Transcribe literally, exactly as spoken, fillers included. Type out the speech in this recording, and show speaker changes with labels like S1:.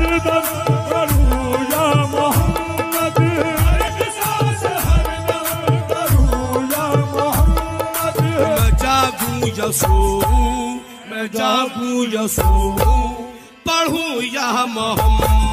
S1: हरदम करूं या मोहम्मद, एक सांस हरदम करूं या मोहम्मद। मैं जागूं या सोऊं, मैं जागूं या सोऊं, पढ़ूं या मोहम्मद।